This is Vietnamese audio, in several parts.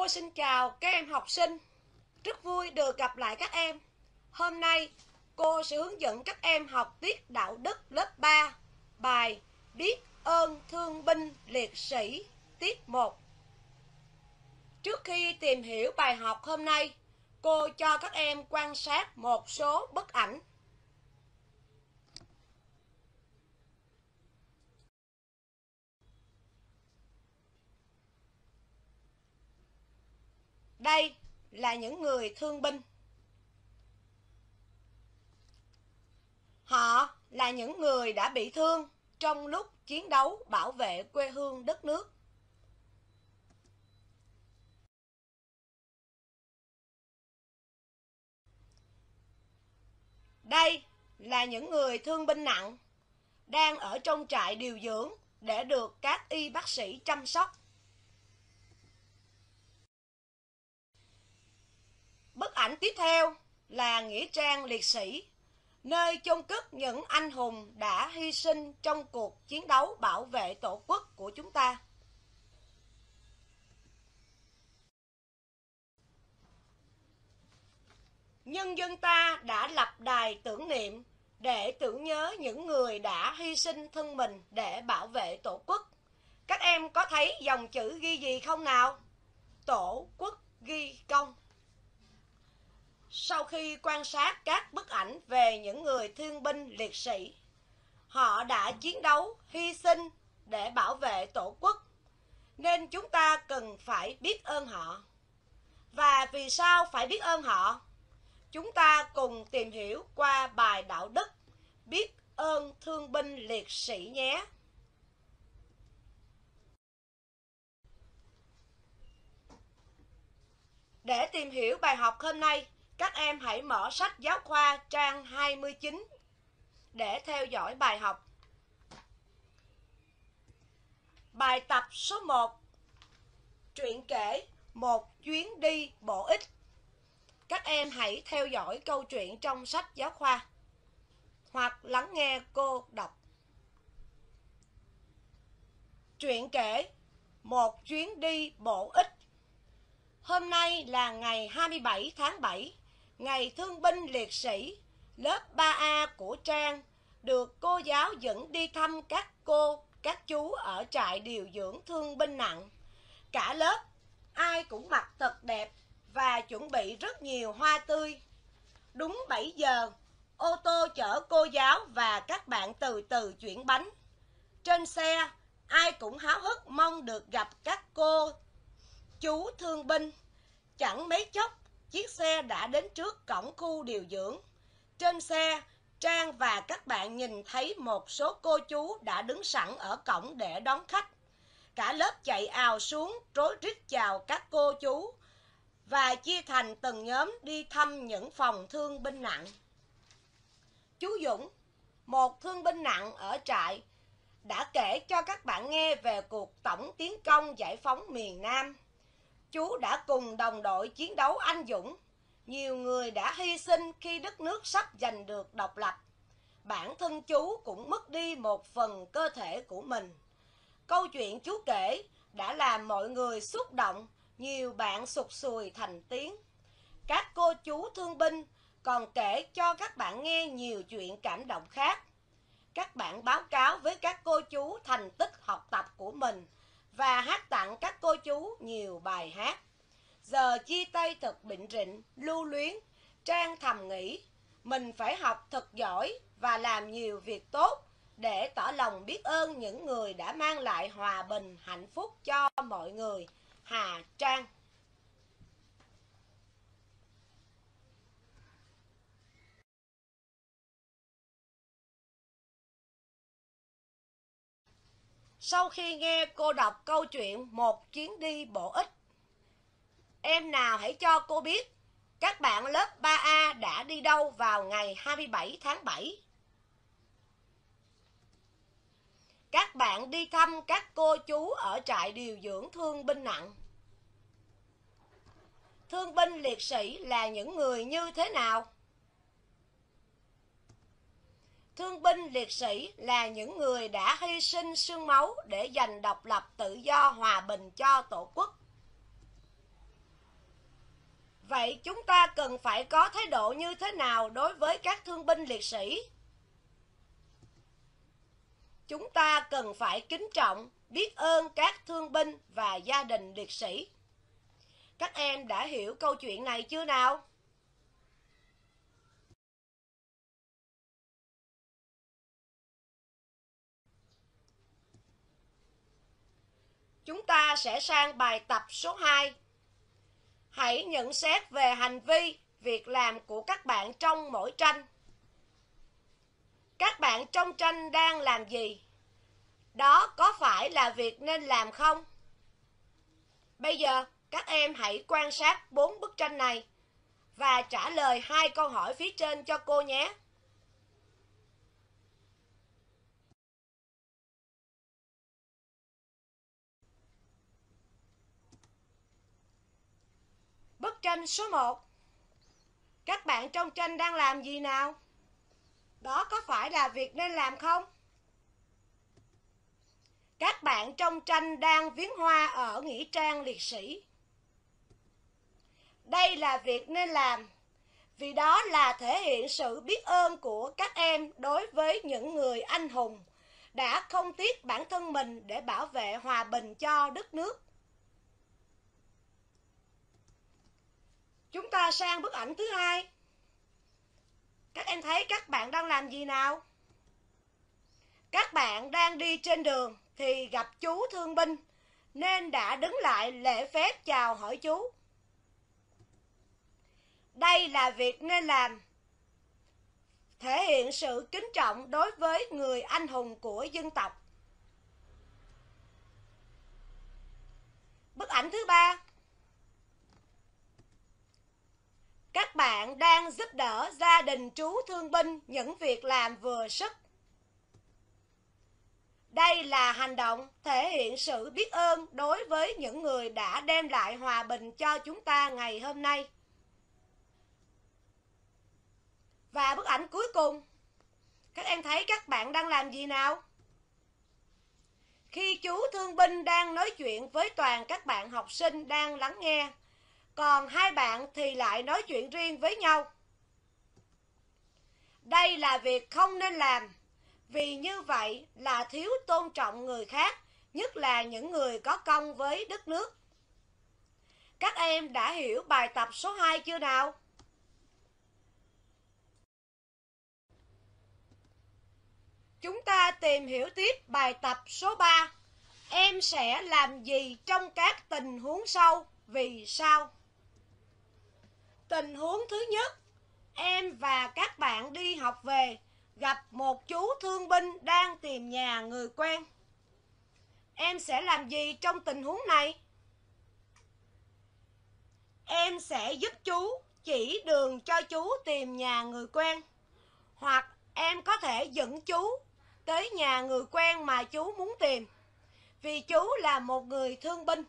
Cô xin chào các em học sinh. Rất vui được gặp lại các em. Hôm nay cô sẽ hướng dẫn các em học tiết đạo đức lớp 3, bài Biết ơn thương binh liệt sĩ, tiết 1. Trước khi tìm hiểu bài học hôm nay, cô cho các em quan sát một số bức ảnh. Đây là những người thương binh. Họ là những người đã bị thương trong lúc chiến đấu bảo vệ quê hương đất nước. Đây là những người thương binh nặng, đang ở trong trại điều dưỡng để được các y bác sĩ chăm sóc. Bức ảnh tiếp theo là nghĩa trang liệt sĩ, nơi chôn cất những anh hùng đã hy sinh trong cuộc chiến đấu bảo vệ Tổ quốc của chúng ta. Nhân dân ta đã lập đài tưởng niệm để tưởng nhớ những người đã hy sinh thân mình để bảo vệ Tổ quốc. Các em có thấy dòng chữ ghi gì không nào? Tổ quốc ghi công. Sau khi quan sát các bức ảnh về những người thương binh liệt sĩ, họ đã chiến đấu, hy sinh để bảo vệ Tổ quốc, nên chúng ta cần phải biết ơn họ. Và vì sao phải biết ơn họ? Chúng ta cùng tìm hiểu qua bài đạo đức Biết ơn thương binh liệt sĩ nhé. Để tìm hiểu bài học hôm nay, các em hãy mở sách giáo khoa trang 29 để theo dõi bài học. Bài tập số 1. Truyện kể một chuyến đi bổ ích. Các em hãy theo dõi câu chuyện trong sách giáo khoa hoặc lắng nghe cô đọc. Truyện kể một chuyến đi bổ ích. Hôm nay là ngày 27 tháng 7, ngày thương binh liệt sĩ. Lớp 3A của Trang được cô giáo dẫn đi thăm các cô, các chú ở trại điều dưỡng thương binh nặng. Cả lớp, ai cũng mặc thật đẹp và chuẩn bị rất nhiều hoa tươi. Đúng 7 giờ, ô tô chở cô giáo và các bạn từ từ chuyển bánh. Trên xe, ai cũng háo hức mong được gặp các cô, chú thương binh. Chẳng mấy chốc, chiếc xe đã đến trước cổng khu điều dưỡng. Trên xe, Trang và các bạn nhìn thấy một số cô chú đã đứng sẵn ở cổng để đón khách. Cả lớp chạy ào xuống rối rít chào các cô chú và chia thành từng nhóm đi thăm những phòng thương binh nặng. Chú Dũng, một thương binh nặng ở trại, đã kể cho các bạn nghe về cuộc tổng tiến công giải phóng miền Nam. Chú đã cùng đồng đội chiến đấu anh dũng. Nhiều người đã hy sinh khi đất nước sắp giành được độc lập. Bản thân chú cũng mất đi một phần cơ thể của mình. Câu chuyện chú kể đã làm mọi người xúc động, nhiều bạn sụt sùi thành tiếng. Các cô chú thương binh còn kể cho các bạn nghe nhiều chuyện cảm động khác. Các bạn báo cáo với các cô chú thành tích học tập của mình và hát tặng các cô chú nhiều bài hát. Giờ chia tay thật bệnh rịnh, lưu luyến, Trang thầm nghĩ mình phải học thật giỏi và làm nhiều việc tốt để tỏ lòng biết ơn những người đã mang lại hòa bình, hạnh phúc cho mọi người. Hà Trang. Sau khi nghe cô đọc câu chuyện một chuyến đi bổ ích, em nào hãy cho cô biết các bạn lớp 3A đã đi đâu vào ngày 27 tháng 7. Các bạn đi thăm các cô chú ở trại điều dưỡng thương binh nặng. Thương binh liệt sĩ là những người như thế nào? Thương binh liệt sĩ là những người đã hy sinh xương máu để giành độc lập, tự do, hòa bình cho Tổ quốc. Vậy chúng ta cần phải có thái độ như thế nào đối với các thương binh liệt sĩ? Chúng ta cần phải kính trọng, biết ơn các thương binh và gia đình liệt sĩ. Các em đã hiểu câu chuyện này chưa nào? Chúng ta sẽ sang bài tập số 2. Hãy nhận xét về hành vi, việc làm của các bạn trong mỗi tranh. Các bạn trong tranh đang làm gì? Đó có phải là việc nên làm không? Bây giờ, các em hãy quan sát 4 bức tranh này và trả lời 2 câu hỏi phía trên cho cô nhé. Bức tranh số 1. Các bạn trong tranh đang làm gì nào? Đó có phải là việc nên làm không? Các bạn trong tranh đang viếng hoa ở nghĩa trang liệt sĩ. Đây là việc nên làm, vì đó là thể hiện sự biết ơn của các em đối với những người anh hùng đã không tiếc bản thân mình để bảo vệ hòa bình cho đất nước. Chúng ta sang bức ảnh thứ 2. Các em thấy các bạn đang làm gì nào? Các bạn đang đi trên đường thì gặp chú thương binh nên đã đứng lại lễ phép chào hỏi chú. Đây là việc nên làm, thể hiện sự kính trọng đối với người anh hùng của dân tộc. Bức ảnh thứ 3. Các bạn đang giúp đỡ gia đình chú thương binh những việc làm vừa sức. Đây là hành động thể hiện sự biết ơn đối với những người đã đem lại hòa bình cho chúng ta ngày hôm nay. Và bức ảnh cuối cùng, các em thấy các bạn đang làm gì nào? Khi chú thương binh đang nói chuyện với toàn các bạn học sinh đang lắng nghe, còn 2 bạn thì lại nói chuyện riêng với nhau. Đây là việc không nên làm, vì như vậy là thiếu tôn trọng người khác, nhất là những người có công với đất nước. Các em đã hiểu bài tập số 2 chưa nào? Chúng ta tìm hiểu tiếp bài tập số 3. Em sẽ làm gì trong các tình huống sau, vì sao? Tình huống thứ nhất, em và các bạn đi học về, gặp một chú thương binh đang tìm nhà người quen. Em sẽ làm gì trong tình huống này? Em sẽ giúp chú chỉ đường cho chú tìm nhà người quen, hoặc em có thể dẫn chú tới nhà người quen mà chú muốn tìm, vì chú là một người thương binh.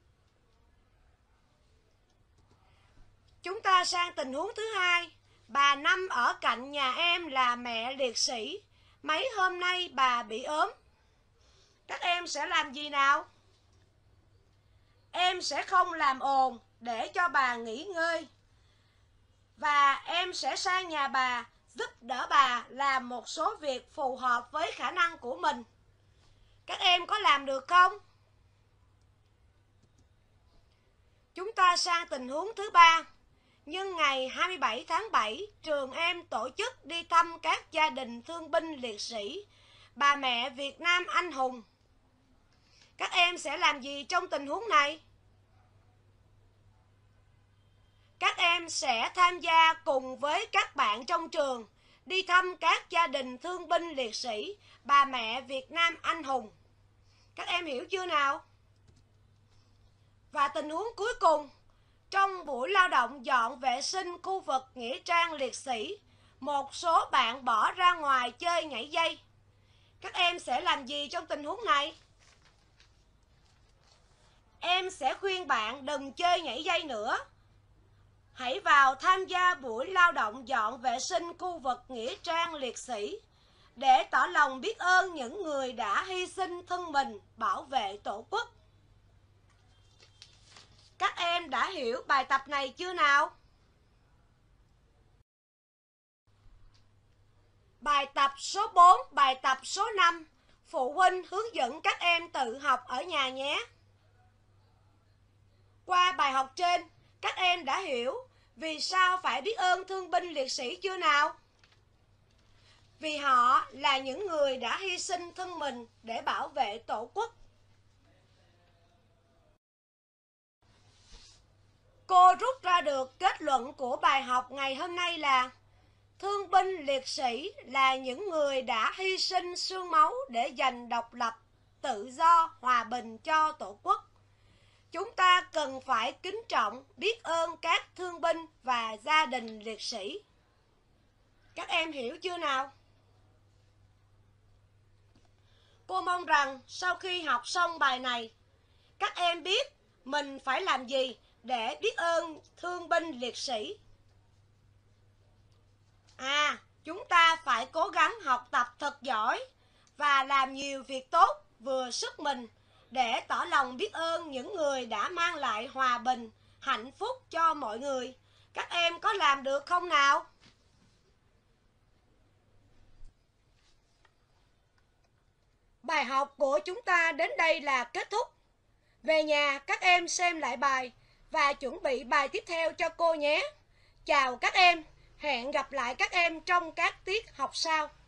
Chúng ta sang tình huống thứ 2. Bà Năm ở cạnh nhà em là mẹ liệt sĩ. Mấy hôm nay bà bị ốm. Các em sẽ làm gì nào? Em sẽ không làm ồn để cho bà nghỉ ngơi. Và em sẽ sang nhà bà giúp đỡ bà làm một số việc phù hợp với khả năng của mình. Các em có làm được không? Chúng ta sang tình huống thứ 3. Nhưng ngày 27 tháng 7, trường em tổ chức đi thăm các gia đình thương binh liệt sĩ, bà mẹ Việt Nam anh hùng. Các em sẽ làm gì trong tình huống này? Các em sẽ tham gia cùng với các bạn trong trường đi thăm các gia đình thương binh liệt sĩ, bà mẹ Việt Nam anh hùng. Các em hiểu chưa nào? Và tình huống cuối cùng, trong buổi lao động dọn vệ sinh khu vực nghĩa trang liệt sĩ, một số bạn bỏ ra ngoài chơi nhảy dây. Các em sẽ làm gì trong tình huống này? Em sẽ khuyên bạn đừng chơi nhảy dây nữa. Hãy vào tham gia buổi lao động dọn vệ sinh khu vực nghĩa trang liệt sĩ để tỏ lòng biết ơn những người đã hy sinh thân mình bảo vệ Tổ quốc. Các em đã hiểu bài tập này chưa nào? Bài tập số 4, bài tập số 5. Phụ huynh hướng dẫn các em tự học ở nhà nhé. Qua bài học trên, các em đã hiểu vì sao phải biết ơn thương binh liệt sĩ chưa nào? Vì họ là những người đã hy sinh thân mình để bảo vệ Tổ quốc. Cô rút ra được kết luận của bài học ngày hôm nay là thương binh liệt sĩ là những người đã hy sinh xương máu để giành độc lập, tự do, hòa bình cho Tổ quốc. Chúng ta cần phải kính trọng, biết ơn các thương binh và gia đình liệt sĩ. Các em hiểu chưa nào? Cô mong rằng sau khi học xong bài này, các em biết mình phải làm gì để biết ơn thương binh liệt sĩ. Chúng ta phải cố gắng học tập thật giỏi và làm nhiều việc tốt vừa sức mình để tỏ lòng biết ơn những người đã mang lại hòa bình, hạnh phúc cho mọi người. Các em có làm được không nào? Bài học của chúng ta đến đây là kết thúc. Về nhà các em xem lại bài và chuẩn bị bài tiếp theo cho cô nhé. Chào các em, hẹn gặp lại các em trong các tiết học sau.